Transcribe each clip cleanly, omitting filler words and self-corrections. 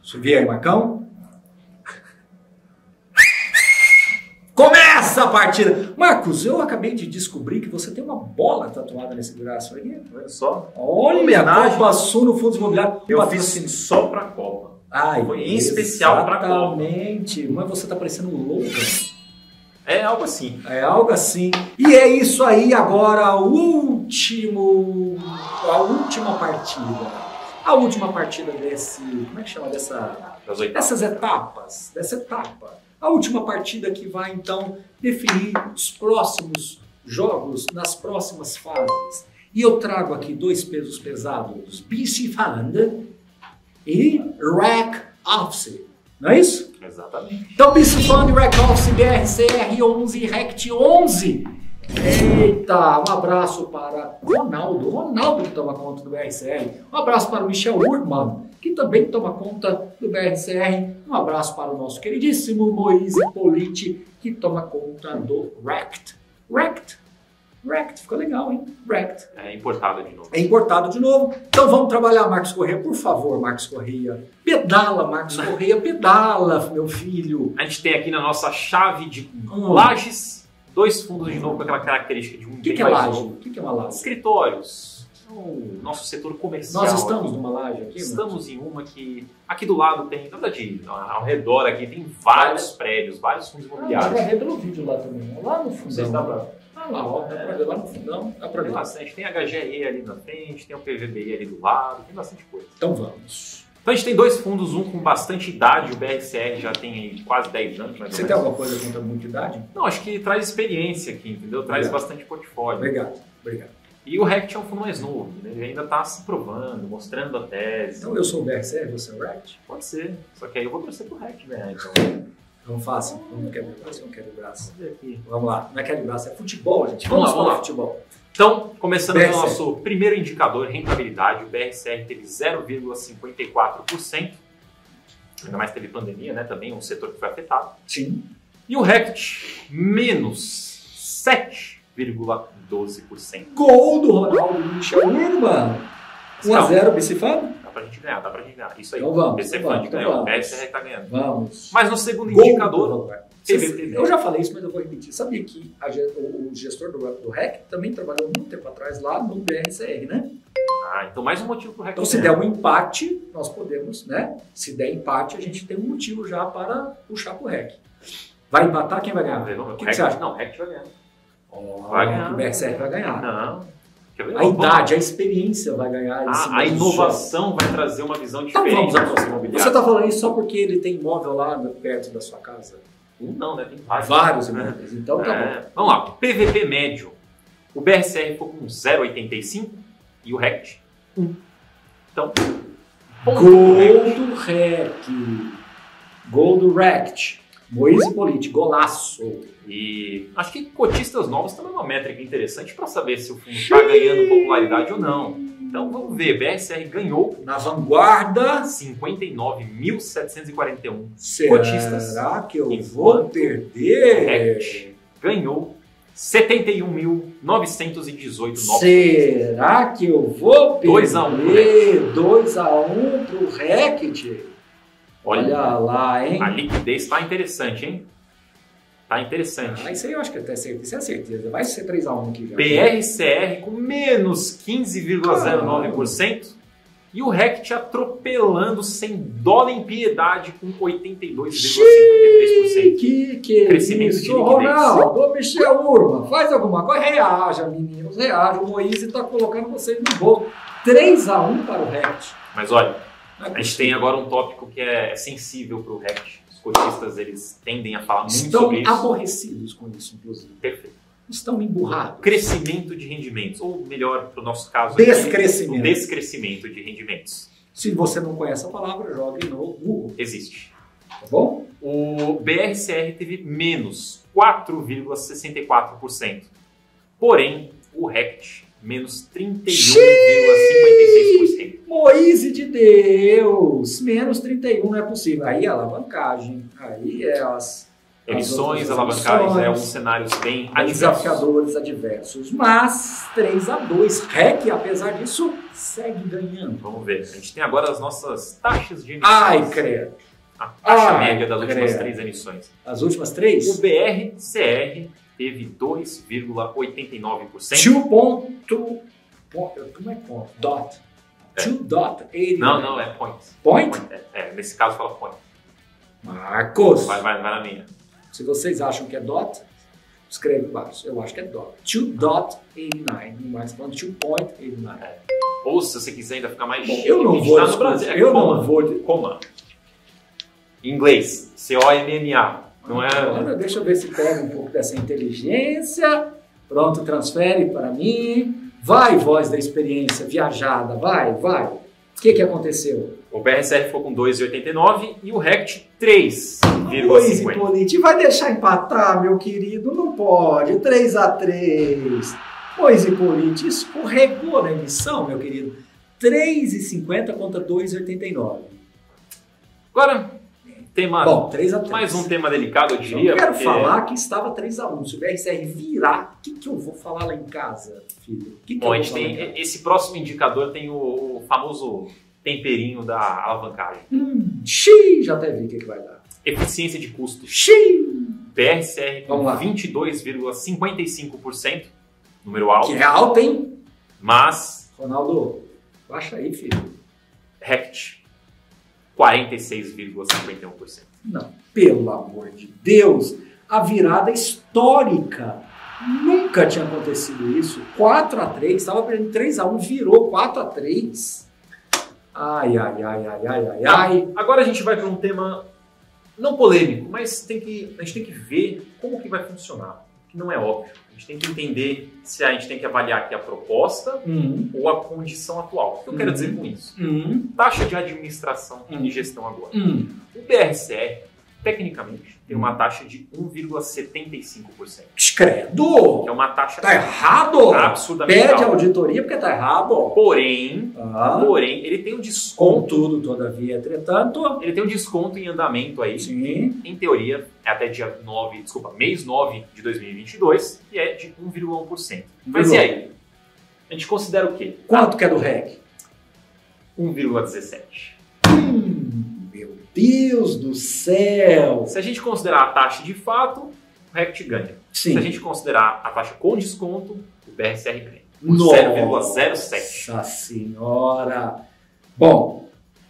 Subir aí, Marcão. Começa a partida! Marcos, eu acabei de descobrir que você tem uma bola tatuada nesse braço aí. Olha só. Olha, a Copa Sul no Fundos Imobiliários. Eu fiz só pra Copa. Ai, foi em especial pra Copa. Exatamente. Mas você tá parecendo um louco. É algo assim. É algo assim. E é isso aí agora, a última partida. A última partida desse... Como é que chama dessas etapas? Dessa etapa. A última partida que vai, então, definir os próximos jogos nas próximas fases. E eu trago aqui dois pesos pesados, BC Fund e REC Office. Não é isso? Exatamente. Então, BC Fund, REC Office, BRCR 11 e RECT 11. Eita, um abraço para Ronaldo que toma conta do BRCR. Um abraço para o Michel Urman, que também toma conta do BRCR. Um abraço para o nosso queridíssimo Moise Politi, que toma conta do RECT. RECT, ficou legal, hein? RECT. É importado de novo. É importado de novo. Então vamos trabalhar, Marcos Corrêa. Por favor, Marcos Corrêa. Pedala, Marcos Corrêa, pedala, meu filho. A gente tem aqui na nossa chave de lajes, dois fundos de novo com aquela característica de um... O que é laje? O que é uma laje? Escritórios. O nosso setor comercial. Nós estamos numa laje aqui? Estamos em uma que... Aqui do lado tem... Na verdade, ao redor aqui tem vários prédios, vários fundos imobiliários. Dá pra ver pelo vídeo lá também. Lá no fundão. Dá pra... Lá, ó, dá pra ver lá no fundão. Dá pra ver. Tem bastante. Tem a HGE ali na frente, tem o PVBI ali do lado, tem bastante coisa. Então vamos. Então a gente tem dois fundos, um com bastante idade, o BRCR já tem aí quase 10 anos. Você tem alguma coisa contra muita idade? Não, acho que traz experiência aqui, entendeu? Traz bastante portfólio. Obrigado. E o RECT é um fundo mais novo, né? Ele ainda está se provando, mostrando a tese. Então eu sou o BRCR, você é o RECT? Pode ser, só que aí eu vou torcer pro RECT ganhar, então. Vamos fácil, vamos quebrar o braço, vamos quebrar o braço. Vamos ver aqui. Vamos lá, não é quebrar o braço, é futebol, gente. Vamos lá. Futebol. Então, começando BRCR. com o nosso primeiro indicador, rentabilidade, o BRCR teve 0,54%. Ainda mais teve pandemia, né? Também um setor que foi afetado. Sim. E o RECT, menos 7,12%. Gol do Ronaldo do Michel Urban. 1-0, BC Fund? Dá pra gente ganhar. Isso aí. Então vamos. BC então Fund ganhou, o vamos. BRCR tá ganhando. Vamos. Mas no segundo Gol indicador, do Ronaldo. PVP. Eu já falei isso, mas eu vou repetir. Sabia que o gestor do REC também trabalhou muito tempo atrás lá no BRCR, né? Ah, então mais um motivo pro RECT. Então, se der um empate, nós podemos, né? Se der empate, a gente tem um motivo já para puxar pro REC. Vai empatar, quem vai ganhar? O que você acha? Não, o RECT vai ganhar. Vai ganhar. O BRCR vai ganhar. Não. A idade, a experiência vai ganhar. A inovação vai trazer uma visão Então diferente. vamos imobiliário. Você está falando isso só porque ele tem imóvel lá perto da sua casa? Não, né? Tem vários. Vários imóveis. Então tá bom. Vamos lá. PVP médio. O BRCR ficou com 0,85 e o RECT 1. Então, Gol do REC. Gol do RECT. Moise Politi, golaço. E acho que cotistas novos também é uma métrica interessante para saber se o fundo está ganhando popularidade ou não. Então vamos ver, BRCR ganhou na vanguarda 59.741 cotistas. Será que eu vou perder? RECT ganhou 71.918 novos. Será que eu vou perder? 2-1. 2-1 pro RECT. Olha lá, hein? A liquidez está interessante, hein? Tá interessante. Isso aí eu acho que até certeza. Isso é certeza. Vai ser 3-1 aqui já. BRCR com menos 15,09%. E o RECT atropelando sem dó nem piedade com 82,53%. Que crescimento isso, de liquidez. Ronaldo, Michel Urban, faz alguma coisa. Reaja, meninos, reaja. O Moise está colocando vocês no bolo. 3-1 para o RECT. Mas olha, a gente tem agora um tópico que é sensível para o RECT. Os cotistas, eles tendem a falar muito sobre isso. Estão aborrecidos com isso, inclusive. Perfeito. Estão emburrados. Crescimento de rendimentos, ou melhor, para o nosso caso, descrescimento. Aqui, descrescimento de rendimentos. Se você não conhece a palavra, jogue no Google. Existe. Tá bom? O BRCR teve menos 4,64%. Porém, o RECT, menos 31,56%. Moise de Deus! Menos 31 não é possível. Aí é alavancagem, aí é as emissões, alavancagem, cenários bem desafiadores, adversos. Mas 3-2, REC, apesar disso, segue ganhando. Vamos ver. A gente tem agora as nossas taxas de emissões. Ai, credo. A taxa Ai, média das últimas credo. 3 emissões. As últimas 3? O BRCR teve 2,89%. 2 ponto... Como é ponto? Dot. 2 dot 89. Não, é point. Point? Nesse caso fala point. Marcos, Vai na minha. se vocês acham que é dot, escreve embaixo. Eu acho que é dot. 2.89. No mais quanto? 2.89. Ou se você quiser ainda ficar mais Bom, chique, eu não a gente vou tá no discutir, Brasil. eu não vou... Coma. Em inglês. COMMA. Não é... Agora, deixa eu ver se pega um pouco dessa inteligência. Pronto, transfere para mim. Vai, voz da experiência viajada. Vai. O que aconteceu? O BRCR ficou com 2,89 e o RECT 3,50. Pois, Hipólite, vai deixar empatar, meu querido? Não pode. 3-3. Pois, Hipólite, escorregou na emissão, meu querido. 3,50 contra 2,89. Agora, tema... Bom, 3-3. Mais um tema delicado, eu diria. Eu quero porque... falar que estava 3-1. Se o BRCR virar, o que eu vou falar lá em casa, filho? Bom, a gente tem... Esse próximo indicador tem o famoso temperinho da alavancagem. Xiii, já até vi o que vai dar. Eficiência de custos. Xiii! BRCR com Vamos lá. 22,55%, número alto. Que é alto, hein? Mas Ronaldo, baixa aí, filho. RECT 46,51%. Não, pelo amor de Deus, a virada histórica. Nunca tinha acontecido isso. 4-3, estava perdendo 3-1, virou 4-3. Ai. Agora a gente vai para um tema não polêmico, mas a gente tem que ver como que vai funcionar, que não é óbvio. A gente tem que entender se a gente tem que avaliar aqui a proposta ou a condição atual. O que eu quero dizer com isso? Taxa de administração e gestão agora. O BRCR, tecnicamente, tem uma taxa de 1,75%. Credo! Que é uma taxa Tá errado? absurdamente Pede alta. auditoria porque tá errado. Porém, ele tem um desconto. Contudo, todavia, entretanto... Ele tem um desconto em andamento aí. Sim. Em teoria, é até mês 9 de 2022, e é de 1,1%. Mas e aí? A gente considera o quê? Quanto que é do REC? 1,17%. Meu Deus do céu! Se a gente considerar a taxa de fato, o RECT ganha. Sim. Se a gente considerar a taxa com desconto, o BRCR ganha. Por Nossa 0,07%. Nossa senhora! Bom,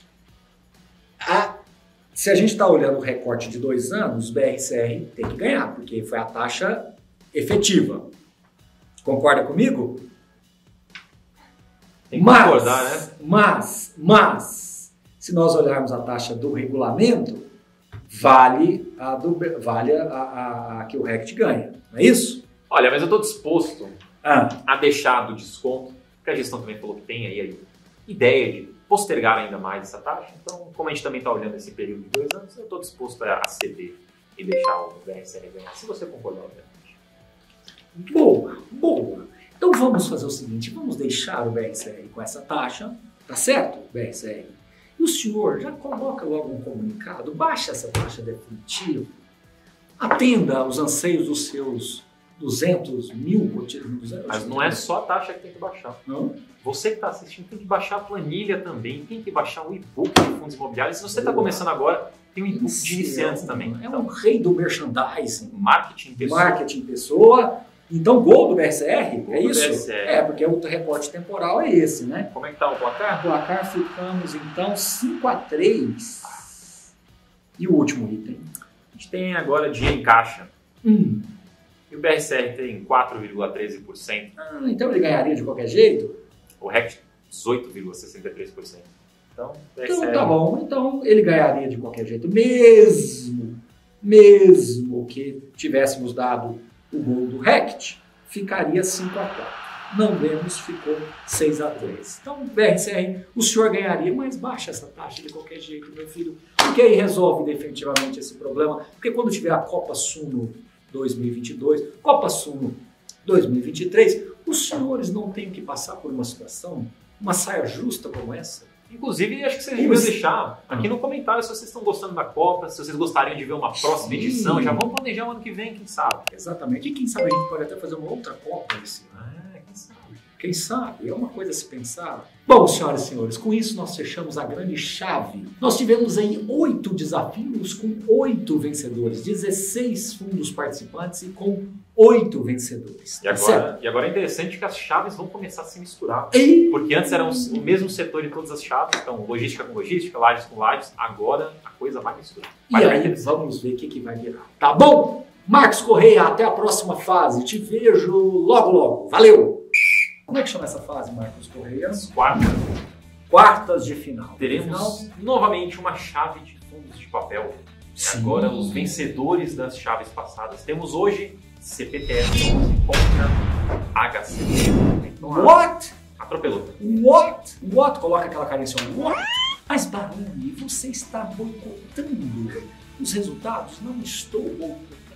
se a gente está olhando o recorte de 2 anos, o BRCR tem que ganhar, porque foi a taxa efetiva. Concorda comigo? Tem que concordar, né? Mas, se nós olharmos a taxa do regulamento, vale a que o RECT ganha, não é isso? Olha, mas eu estou disposto a deixar do desconto, porque a gestão também falou que tem aí a ideia de postergar ainda mais essa taxa. Então, como a gente também está olhando esse período de 2 anos, eu estou disposto a ceder e deixar o BRCR ganhar, se você concordar, obviamente. Boa. Então vamos fazer o seguinte, vamos deixar o BRCR com essa taxa, tá certo, BRCR? E o senhor já coloca logo um comunicado, baixa essa taxa definitiva, atenda aos anseios dos seus 200 mil cotistas. Mas não é só a taxa que tem que baixar. Não? Você que está assistindo tem que baixar a planilha também, tem que baixar o e-book de fundos imobiliários. Se você está começando agora, tem um e-book de iniciantes também. É um rei do merchandising. Marketing pessoa. Marketing pessoa. Então, gol do BRCR, Gol é do isso? BRCR. É, porque o recorte temporal é esse, né? Como é que tá o placar? O placar ficamos, então, 5-3. E o último item? A gente tem agora dinheiro em caixa. E o BRCR tem 4,13%. Então ele ganharia de qualquer jeito? O RECT, 18,63%. Então, BRCR... Então tá bom. Então ele ganharia de qualquer jeito. Mesmo que tivéssemos dado o gol do RECT, ficaria 5-4. Não vemos, ficou 6-3. Então, BRCR, o senhor ganharia, mas baixa essa taxa de qualquer jeito, meu filho. Porque aí resolve definitivamente esse problema. Porque quando tiver a Copa Suno 2022, Copa Suno 2023, os senhores não têm que passar por uma situação, uma saia justa como essa. Inclusive, acho que vocês deviam deixar aqui no comentário se vocês estão gostando da Copa, se vocês gostariam de ver uma próxima edição. Já vamos planejar o ano que vem, quem sabe? Exatamente. E quem sabe a gente pode até fazer uma outra Copa esse ano. Quem sabe? Quem sabe? É uma coisa a se pensar. Bom, senhoras e senhores, com isso nós fechamos a grande chave. Nós tivemos aí 8 desafios com 8 vencedores, 16 fundos participantes e com 8 vencedores. E agora é interessante que as chaves vão começar a se misturar. Porque antes eram o mesmo setor em todas as chaves, então logística com logística, lajes com lajes, agora a coisa vai misturar. E aí vamos ver o que vai virar. Tá bom? Marcos Correia, até a próxima fase. Te vejo logo logo. Valeu! Como é que chama essa fase, Marcos Correia? Quartas de final. Teremos novamente uma chave de fundos de papel. Sim. Agora os vencedores das chaves passadas. Temos hoje CPTF contra HC. What? Atropelou. What? Coloca aquela carinha assim. What? Mas Baroni, você está boicotando os resultados? Não estou boicotando.